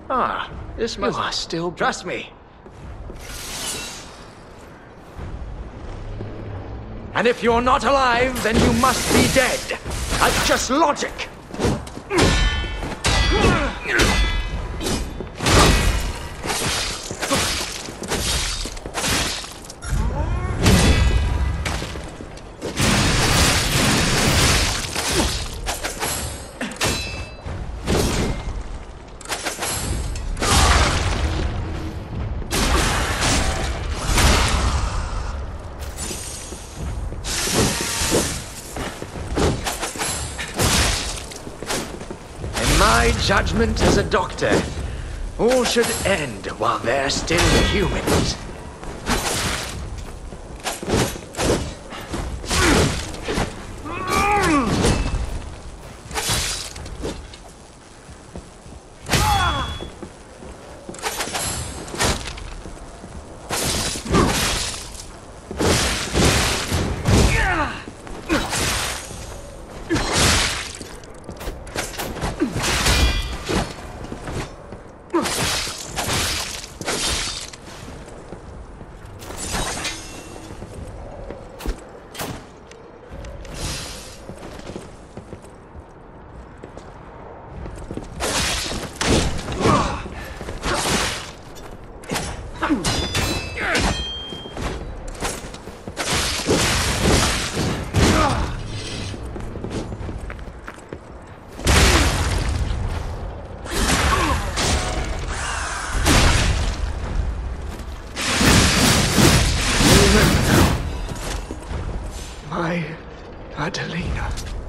Ah, this must... You are still... Trust me. And if you're not alive, then you must be dead. That's just logic. My judgment as a doctor, all should end while they're still humans. My Adelina.